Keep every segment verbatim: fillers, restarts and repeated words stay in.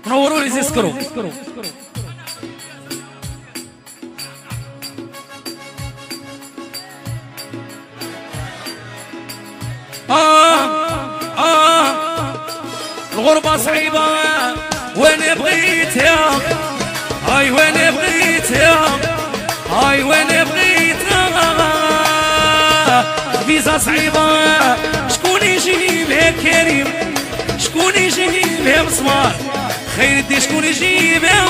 نوروا لي زيسكرو. آه آه الغربة صعيبة وين بغيتها، هاي وين بغيتها، هاي وين بغيتها. فيزا صعيبة شكون يجيبها كريم، شكون يجيبها مسمار، خير دي شكون يجيبها.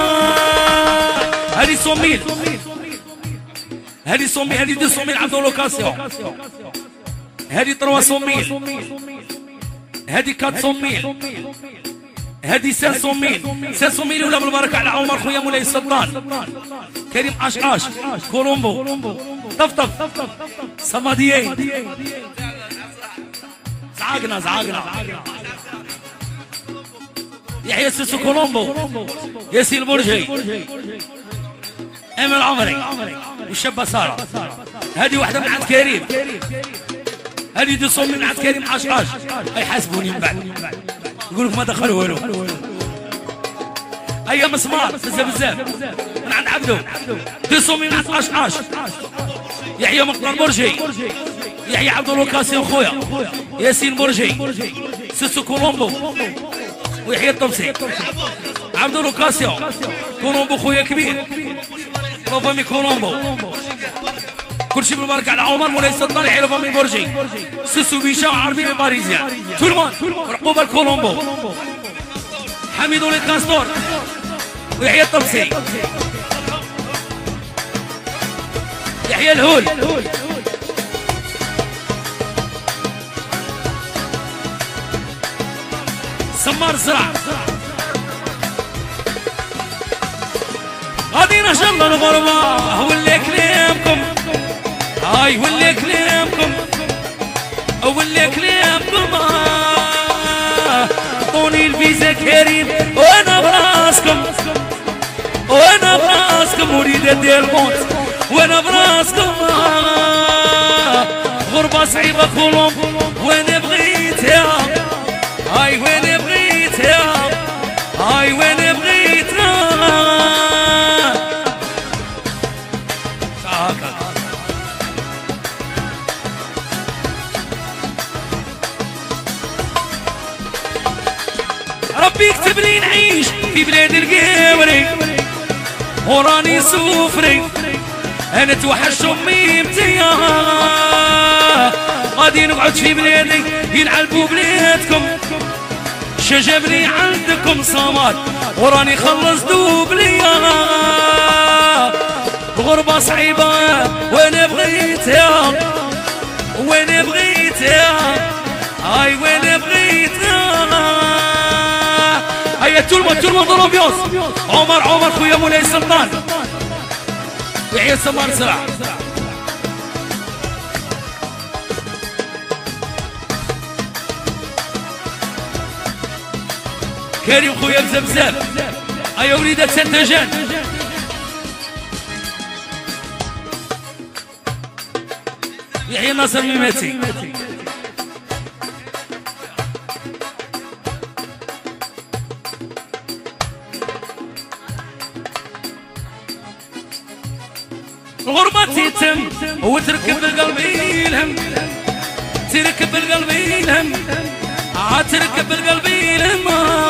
هادي صوميل، هادي صوميل، هادي دي صوميل عندو لوكاسيون، هادي تروا صوميل، هادي كات صوميل، هادي سان ميل، سان ميل ولا بالبركة على عمر خويا مولاي السلطان، كريم عشعاش، كولومبو، طفطف، صمديين، زعقنا زعقنا، يحيى سيسو كولومبو، ياسين البرجي، امل عمري، والشابة سارة. هادي واحدة من عند كريم، هادي دي صومي من عند كريم عشعاش، يحاسبوني من بعد. يقول لك ما دخل والو. اي مسمار بزاف بزاف من عند عبدو، ديصومي من عند عشعاش، يحيى مقدر برجي، يحيى عبدو لوكاسيون خويا، ياسين برجي، سيسو كولومبو، ويحيى الطمسي، عبدو لوكاسيون، كولومبو خويا كبير، لوفامي كولومبو، كلشي بالبركة على عمر مولاي السلطان، يحيى لوفامي برجي، سيسو بيشا عربي باريزيان، تولمان عقوبة الكولومبو، حميدو لي كاستور، ويحيى الطمسي، يحيى الهول، سمار الزرع. غادي نشر الغربة واللي كلامكم، هاي واللي كلامكم، واللي كلامكم. عطوني الفيزا كريم وانا براسكم، وانا براسكم، اريد ادير الموت وانا براسكم. غربة صعيبة كولومبو وين بغيتها، هاي وين بغيتها، هاي وين بغيتها. ربي يكتب لي نعيش في بلاد القاوري، وراني سوفري انا توحش امي متيا. غادي نقعد في بلادي يلعبوا بلادكم، شجبني عندكم صمات وراني خلص دوبليا. غربة صعيبة وين بغيتها، وين بغيتها، هاي وين بغيتها. هيا تولمو تولمو ضربيوس، عمر عمر خويا مولاي السلطان، يحيى سمار زرع. كريم خويا بزاف بزاف. هيا وليدة سنتجان، يحيى ناصر ميماتي، الغربة تيتم وتركب القلب الهم، تركب القلب الهم، عتركب القلب الهم.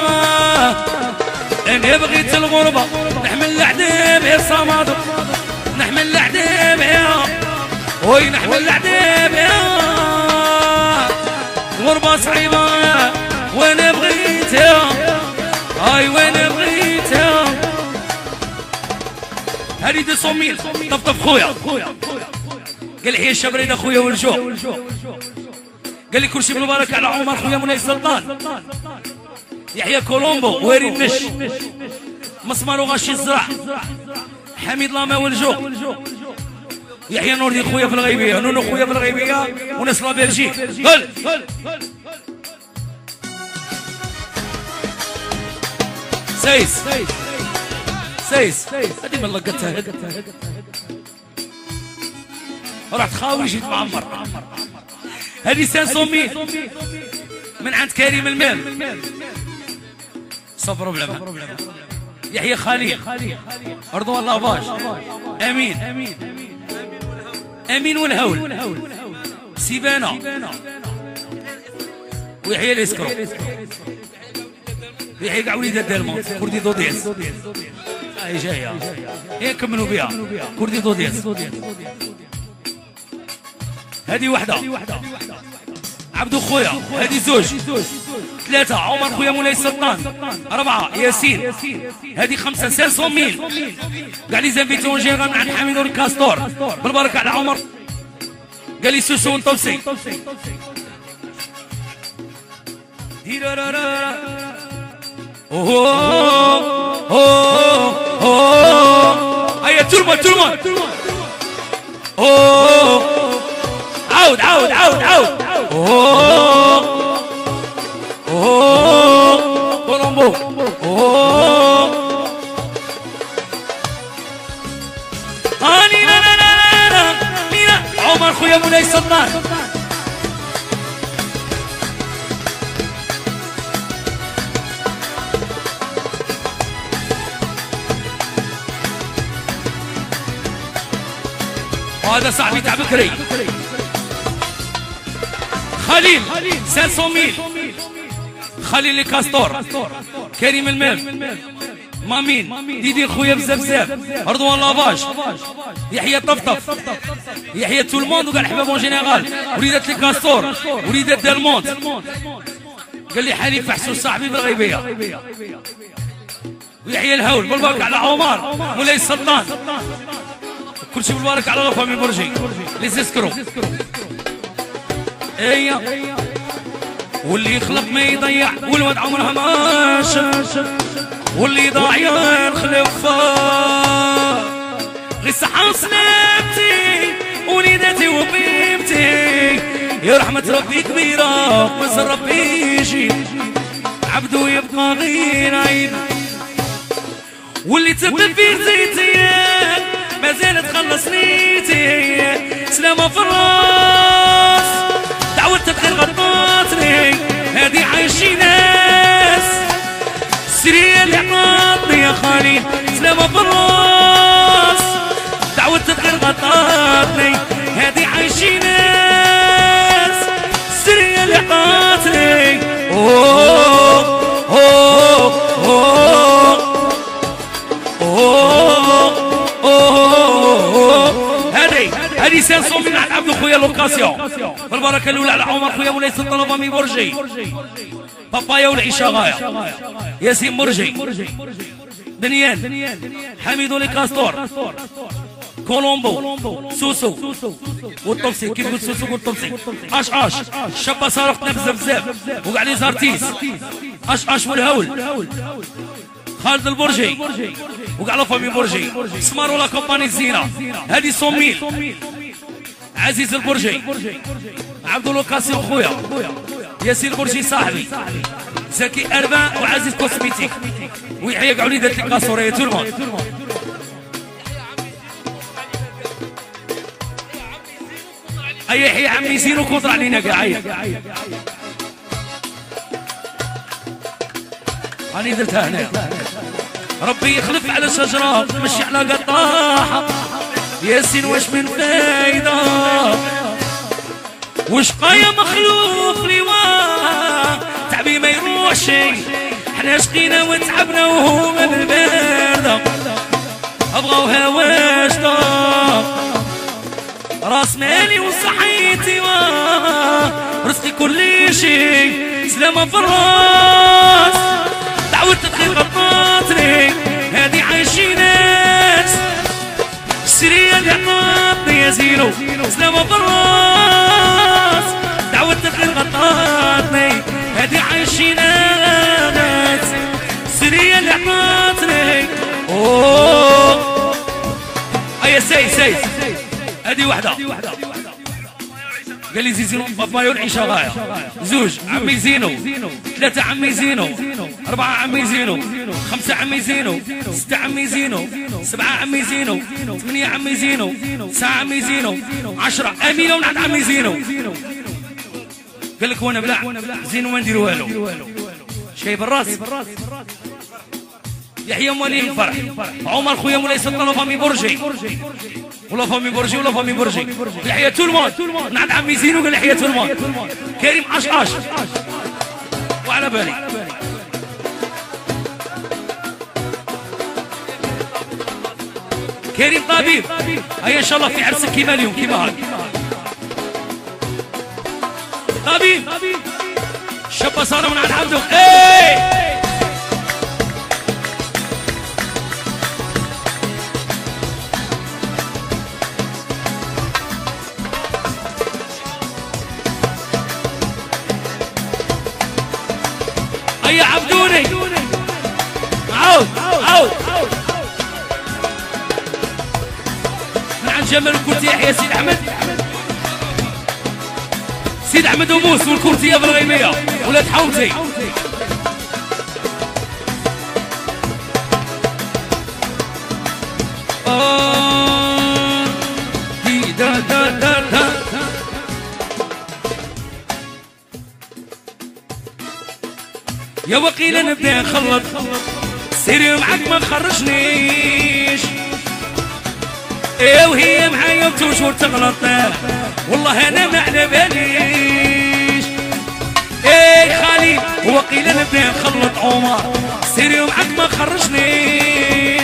انا بغيت الغربة نحمل العذاب يا صمد، نحمل العذاب يا وي، نحمل العذاب يا. غربة صعيبة وين بغيتها، هاي وين بغيتها. هادي دي صوميل، طفطف خويا، قال لي حيا الشبريد اخويا والجو، قال لي كلشي بالبركة على عمر خويا مولاي السلطان، يحيى كولومبو واري النش، مسمار وغاشي الزرع، حميد لاما والجو، يحيى نوردي خويا في الغيبية، نونو خويا في الغيبية، وناس لا بلجيك. قل سيس سيس هادي من لقتها رحت خاوي جيت معمر. هادي سان صوميل من عند كريم المال، صفر بلما يحيى خليل رضوان لاباش امين امين والهول سيبانا ويحيى الاسكرو ويحيى كاع وليدات دالمونت كردي دوديس هاي جايه هي كملوا بها كردي دوديس هذه وحده عبدو خويا هذه زوج ثلاثة عمر خويا مولاي السلطان أربعة ياسين هذه خمسة سالسون ميل قال لي زنبيتون جيران عند حميد والكاستور بالبركة على عمر قال لي سوسو ونطبسي ديرارارا اوه اوه اوه هيا ترمى ترمى اوه عود عود عود عود اوه اوه كولومبو اوه اني لا لا لا لا لا عمر خويا مولاي السلطان وهذا صاحبي تاع بكري خليل سالسون ميل خليل الكاستور كريم المال مامين ديدي خويا بزاف بزاف رضوان لافاش يحيى طفطف يحيى تو الموند وقال حباب اون جينيرال وليدات الكاستور وليدات دالمونت قال لي حالي فحسو صاحبي بالغيبيه ويحيى الهول بالبركه على عمر مولاي السلطان كل شيء بالبارك على غفا من برجي لي زيسكرو ايا واللي يخلق ما يضيع والواد عمرها ماشى واللي ضايع الخلفة غير صحة وسلامتي وليداتي وبيبتي يا رحمة ربي كبيرة وزر ربي يجي عبدو يبقى غير عيب واللي تبقى في زيتي ما زالت تخلص نيتي سلامة في الراس دعوة تدخل غطاتني هادي عايشين ناس سرية اللي عطاتني يا خالي سلامة في الراس دعوة تدخل غطاتني هادي عايشين ناس سرية اللي عطاتني اوه اوه اوه اوه هادي هادي سالسون من عند عبدو خويا لوكاسيون بالبركه الاولى على عمر خويا مولاي سلطان فامي برجي بابايا والعشاء غايه ياسين مرجي دنيان حميدو لي كاستور كولومبو سوسو والطبسي كيف قلت سوسو والطبسي اش اش شابه صارفتنا بزاف بزاف وكاع لي زارتيس اش اش والهول خالد البرجي وكاع لا فامي برجي سمارو لا كومباني الزينه هذه صوميل عزيز البرجي عبد اللوكاسيون خويا ياسين البرجي صاحبي زكي اربع وعزيز كوسميتيك ويحيى كاع وليدات الكاسوريه تولمون اي يحيى عمي زينو كونطر علينا كاع راني درتها هنا ربي يخلف على شجرة مشي على قطاحة ياسين واش من فايدة واش قايا مخلوق لواء تعبي ما يروح شي حنا شقينا وتعبنا وهما بالباردة أبغاوها واجدة راس مالي وصحيتي رزقي كل شي سلامة في الراس دعوة تدخل غطاتني هادي عايشين ناس السرية اللي عطاتني يا زينو سلامة في الراس دعوة تدخل غطاتني هادي عايشين ناس السرية اللي عطاتني اوه ايا سي سي هادي وحدة قال لي زينو بابايا والعيشة غاية زوج عمي زينو ثلاثة عمي زينو أربعة عمي زينو خمسة عمي زينو ستة عمي زينو سبعة عمي زينو ثمانية عمي زينو تسعة عمي زينو عشرة أمينة ونعد عمي زينو قال لك وانا بلع زينو ما ندير والو شايب الراس يحيى موالي الفرح عمر خويا مولاي سلطان فامي برجي ولا فامي برجي ولا فامي برجي يحيى تولمون نعم عمي زينو قال يحيى تولمون كريم عش عش وعلى بالي كريم طبيب هيا ان شاء الله في عرسك كيما اليوم كيما هاك طبيب شابة صار من عند عبده ايه هيا عبدوني عود عود من عند جمال الكرتي يحيى سيد احمد سيد احمد وموس والكرتيه بالغيميه ولاد حومتي آه دي دا دا دا دا يا وقيل نبدا نخلط سيري معاك ما تخرجنيش ايه وهي معايا بتوجور تغلط والله انا ما على باليش ايه خالي وقيل نبدا نخلط عمر سيري معاك ما تخرجنيش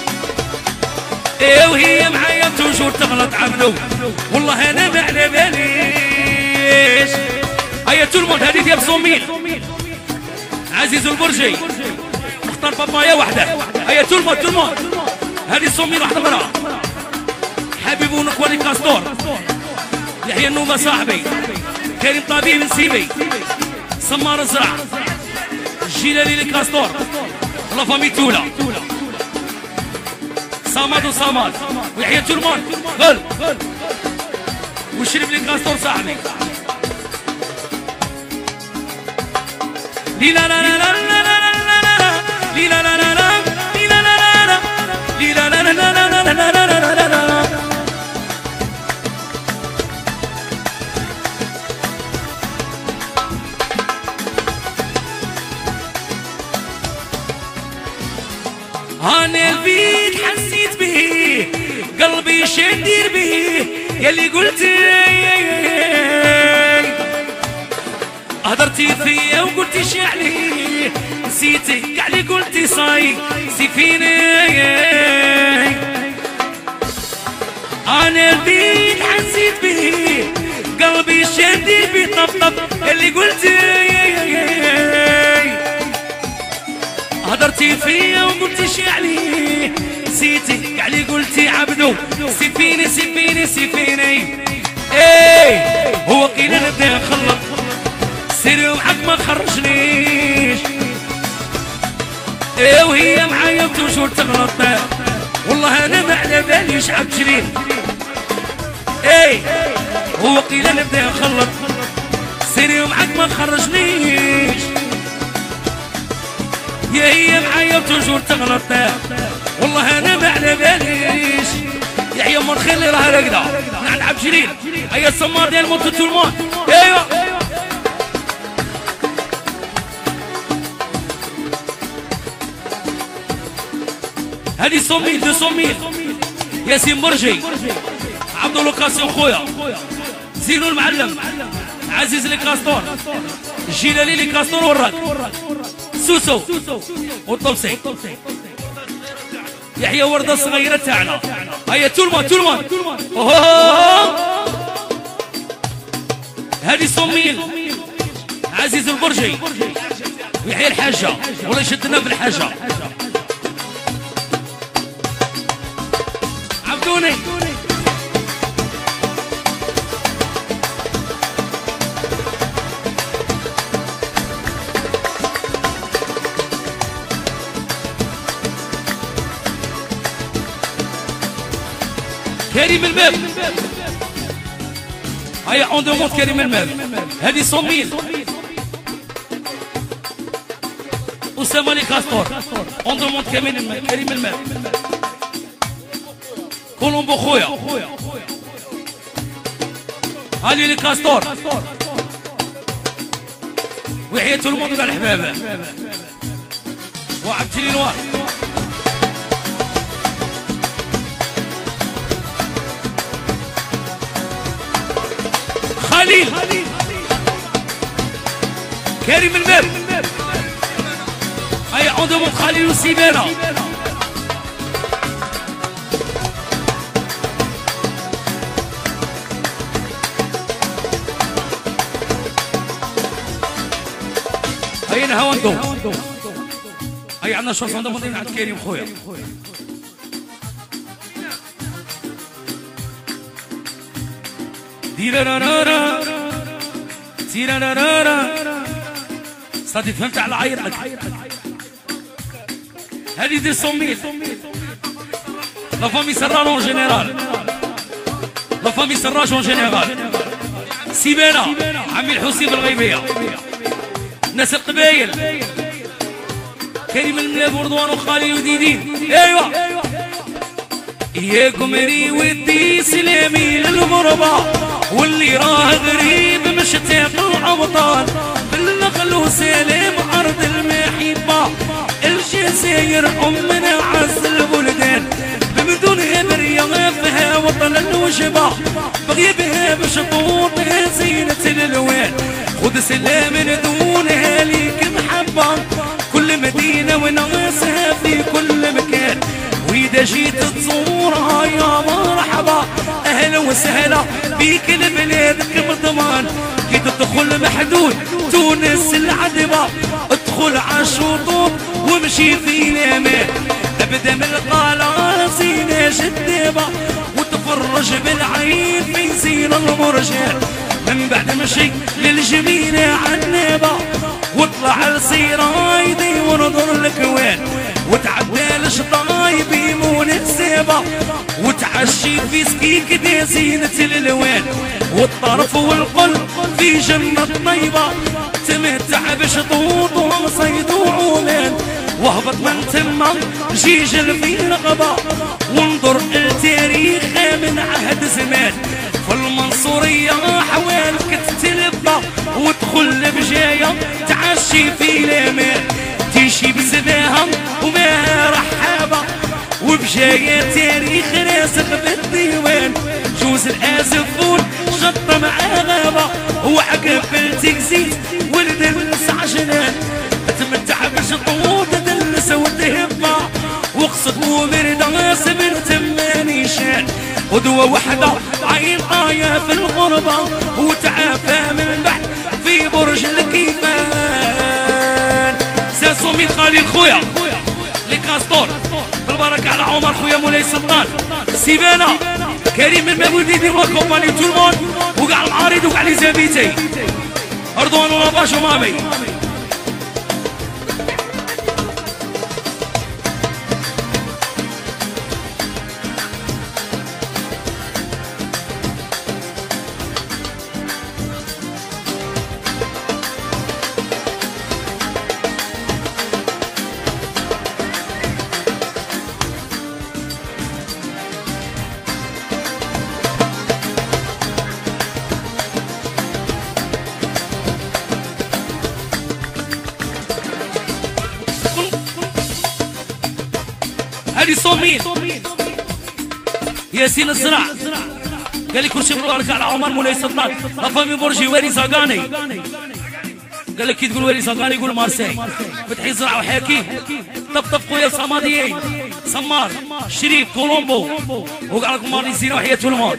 ايه وهي معايا بتوجور تغلط عبدو والله انا ما على باليش هيا تولمون هذه ديال صوميل عزيز البرجي اختار بابايا وحده هيا تولمون تولمون هذه صوميل واحده اخرى حبيب ونكوالي كاستور يحيى النوبه صاحبي كريم طبيب نسيبي سمار الزرع الجيلالي لكاستور لا فامي تولا صامد وصامد ويحيى تولمون غل وشرب لي كاستور صاحبي لي لا لا لا لا لا لا لي لا لا لا لا لي لا لا لا لا لي لا لا لا لا لا لا لا لا انا البيت حسيت به قلبي شندير به يلي قلت هدرتي فيا وقلتي شعلي نسيتك علي قلتي صاي سيفيني انا البيت حسيت به قلبي شندير به طبطب اللي قلتي هدرتي فيا وقلتي شعلي نسيتك علي قلتي عبدو سيفيني سيفيني سيفيني ايه هو قيل نبدا نخلط سيري ومعاك ما تخرجنيش ايه وهي معايا بتوجور تغلط والله انا ما على باليش عبد جليل ايه هو قيل نبدا نخلط سيري ومعاك ما تخرجنيش يا هي معايا بتوجور تغلط والله انا ما على باليش يحيى من خير راها راقده من عند عبد جليل هيا السمار ديال موت تولمون ايوا هذه صوميل دو صوميل ياسين برجي عبد لوكاسيون خويا زينو المعلم عزيز لي كاستور جيلالي لي كاستور وراك سوسو والطبسي يحيى ورده الصغيره تاعنا هيا تولمون تولمون هذه صوميل عزيز البرجي ويحيى الحاجه ولا يشدنا في الحاجه عبدوني كريم الماب هيا اون دوموند كريم الماب هذه صوميل اسامه لي كاستور اون دوموند كريم كريم الماب كولومبو خويا هالي لي كاستور وحياة الموت قال الحبابة وعبد الوار خليل كريم الباب هيا عودوا من خليل وسيبانا هيا نهاوندو هيا عندنا شو صندوق مدينة عند كريم خويا ديرارارا تيرارارا صدي فهمت على عيرك هذه دي سوميت لا فامي سراج اون جينيرال لا فامي سراج اون جينيرال سيبانا عمي الحسين بالغيبية ناس القبايل كريم الملاذ ورضوان وخالي وديدين ايوا ياكم ري ودي سلامي للغربة واللي راه غريب مش تاكل الأوطان بالنخل وسلام أرض المحبة الجزائر أمنا عز البلدان بمدنها بريا فيها وطن الوجبة بغي بها بشطوطها زينة الألوان خذ سلام دونها ليك محبة كل مدينة وناسها في كل مكان وإذا جيت تزورها يا مرحبا أهلا وسهلا بيك لبلادك بضمان كي تدخل محدود تونس العذبة ادخل عالشطوط وامشي في الأمان ابدا من القلاصينة جدبة وتفرج بالعين في زين المرجان من بعد مشي للجميلة عنابة واطلع لصيرايدي ونظر الكوان وتعدى لشطايب يمون السيبة وتعشي في سكيك دي زينة الالوان والطرف والقلب في جنة طيبة تمتع بشطوط ومصيد وعومان وهبط من تما جيجل في الغبا وانظر التاريخ من عهد زمان في المنصورية حوالك تتلبى وادخل بجاية تعشي في الامان تيشي بزباها وما رحابة وبجاية تاريخ راسخ بالديوان جوز الآسفون شطة مع غابة وعقب التكزيت ولد النسع جنان تمتع بشطوط دلس وتهبة وقصد وبرد غاسب تماني شان قدوة وحدة عين طاية في الغربة وتعافى من بعد في برج الكيفان ساسومي خالي خويا لكاستور بالبركة على عمر خويا مولاي سلطان سيبانا كريم المبودي دي وكومباني تو المون وكاع المعارض وكاع لي زابيتي أردوان ولاباش ومامي هذه صومين ياسين الزرع قال لي كل شيء مبارك على عمر مولاي سلطان لافامي برجي واري زاغاني قال لك كي تقول واري زاغاني يقول مارسي فتحي زرع وحاكي طبطب خويا الصماديين سمار شريف كولومبو وقال لكم ماري زينه وحياة الموت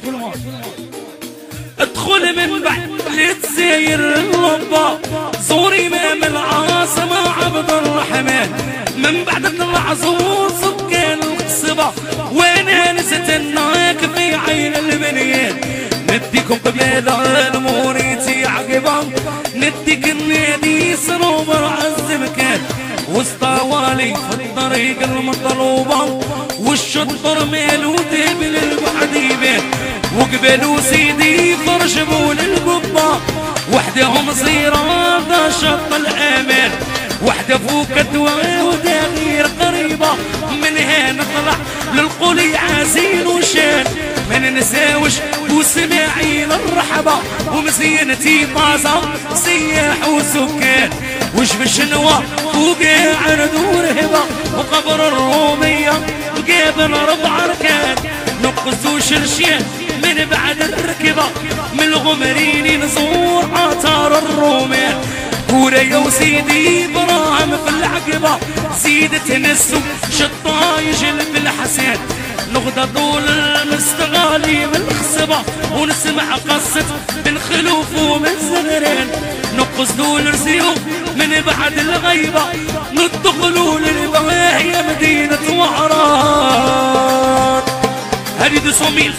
ادخل من بعد لتساير اللمبة زوري امام العاصمة عبد الرحمن من بعد طلع زور سكان القصبة وانا نسيت الناك في عين البنيان نديكم قبيلة الموريتي عقبة نديك النادي سروبر عز مكان وسطوالي في الطريق المطلوبة والشطر مالو دبل البعديبان وقبلوا سيدي فرشبوا للقبة وحدهم صيرة ذا شط الأمان وحدة فوق الدواء وتغيير قريبة منها نطلع للقلي عزين وشان ما ننساوش وسماعين الرحبة ومزينتي طازة سياح وسكان وش بالشنوة وقاعد ورهبة وقبر الرومية وقابل ربع ركان نقص وشرشيان من بعد الركبة من الغمرين نزور آثار الرومان كوريا وسيدي براهم في العقبة زيد تنسو شطاي جلب الحسن نغدى طول المستغالي من الخصبة ونسمع قصة بن خلوف ومن زغرين نقص دول رسيو من بعد الغيبة ندخلوا للبواهي مدينة وعران هذه دوسو ميل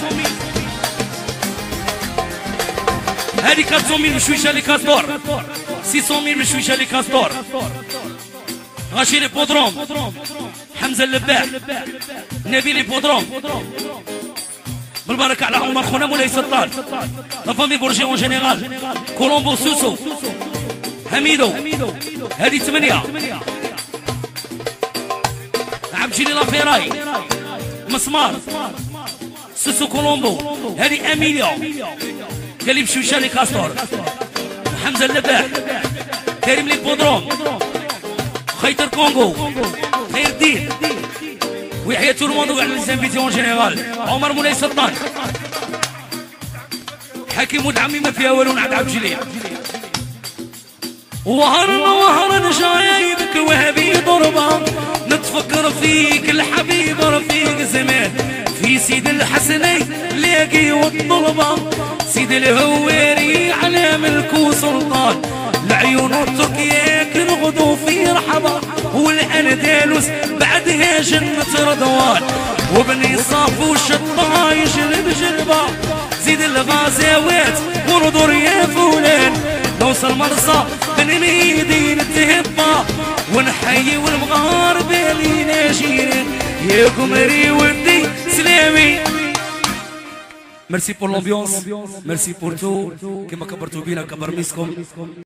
هذه كاتسو ميل مشويشة لكاستور سيسو ميل مشويشة لكاستور غاشي لي بودروم حمزة اللباح نبيل لي بودروم بالبركة على عمر خونا مولاي سلطان لافامي بورجي اون جينيرال كولومبو سوسو حميدو هذه ثمانية عبد جيلي لافيراي مسمار سوسو كولومبو هذه اميليو قال لي بشويشة لي كاستور حمزة اللباح كريم لي بودروم خيطر كونغو خير الدين ويحيى تو الموندو على الزنبيتي جينيرال عمر مولاي سلطان حكيم ولد عمي ما فيها والو نعد عبد الجليل وهرنا وهرنا جايبك وهبي ضربة نتفكر فيك الحبيب رفيق زمان في سيد الحسني لاقي والطلبة سيد الهواري على ملك وسلطان العيون التركية كنغدو في رحبة والاندلس بعدها جنة رضوان وبني صافو الشطايش بجلبة زيد الغازوات وردور يا فلان نوصل مرصى بن ميدين تهبة ونحيي والمغاربة لينا جيران يا قمري ودي سلامي ميرسي بور لومبيونس ميرسي بور تو كما كبرتوا بينا كبر ميسكم